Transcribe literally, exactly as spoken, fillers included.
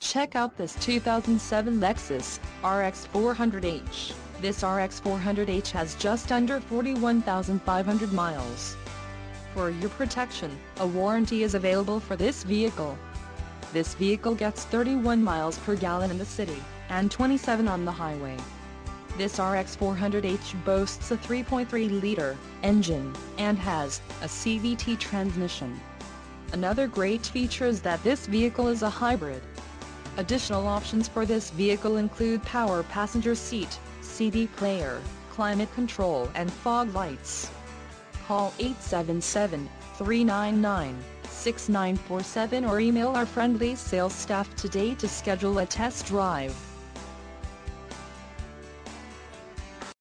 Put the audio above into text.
Check out this two thousand seven Lexus R X four hundred H. This R X four hundred H has just under forty-one thousand five hundred miles. For your protection, a warranty is available for this vehicle. This vehicle gets thirty-one miles per gallon in the city, and twenty-seven on the highway. This R X four hundred H boasts a three point three liter engine, and has a C V T transmission. Another great feature is that this vehicle is a hybrid. Additional options for this vehicle include power passenger seat, C D player, climate control and fog lights. Call eight seven seven, three nine nine, six nine four seven or email our friendly sales staff today to schedule a test drive.